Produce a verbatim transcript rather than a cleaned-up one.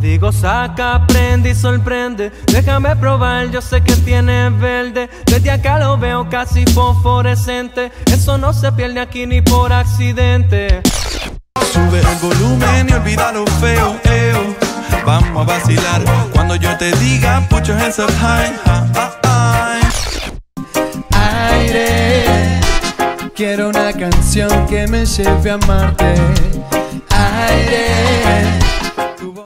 digo saca, prende y sorprende. Déjame probar, yo sé que tiene verde. Desde acá lo veo casi fosforescente. Eso no se pierde aquí ni por accidente. Sube el volumen y olvida lo feo, eo. Vamos a vacilar cuando yo te diga put your hands up high, high, high. Aire, quiero una canción que me lleve a amarte. Aire,